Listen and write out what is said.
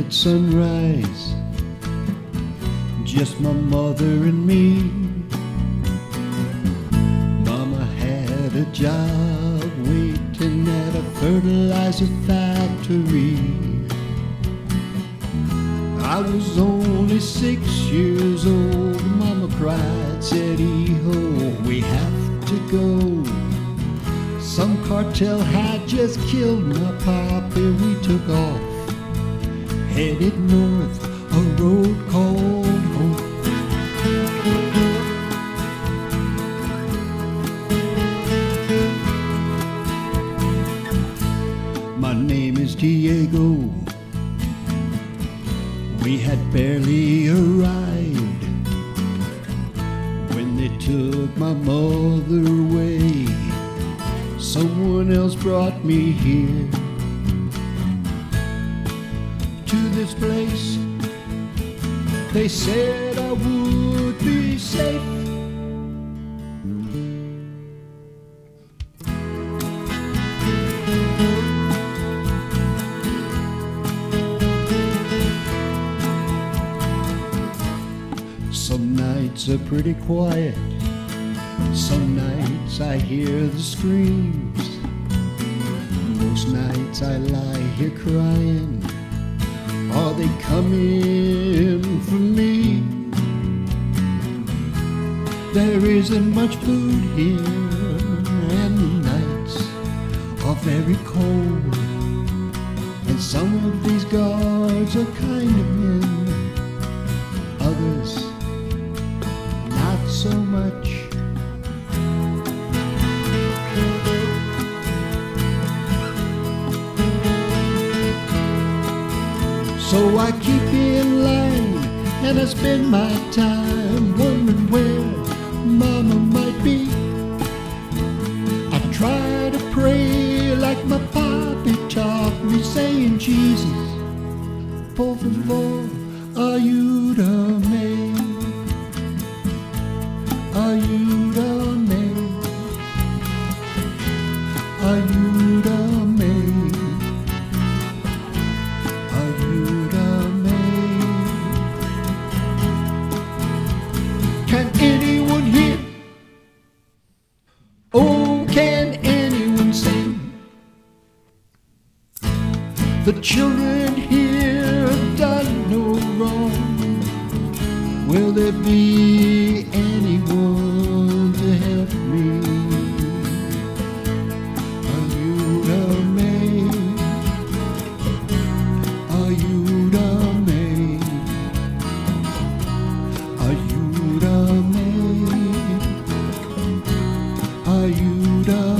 late sunrise, just my mother and me. Mama had a job waiting at a fertilizer factory. I was only 6 years old. Mama cried, said, "Eho, we have to go. Some cartel had just killed my papi." We took off, headed north, a road called home. My name is Diego. We had barely arrived when they took my mother away. Someone else brought me here, to this place. They said I would be safe. Some nights are pretty quiet, some nights I hear the screams. Most nights I lie here crying. Are they coming for me? There isn't much food here, and the nights are very cold. And some of these guards are kind of men, others not so much. So I keep in line and I spend my time wondering where Mama might be. I try to pray like my papi taught me, saying, "Jesus, por favor, ayúdame, ayúdame, ayúdame, ayúdame." Can anyone hear? Oh, can anyone sing? The children here have done no wrong. Will there be anyone to help me? Ayúdame, ayúdame, ayúdame, ayúdame.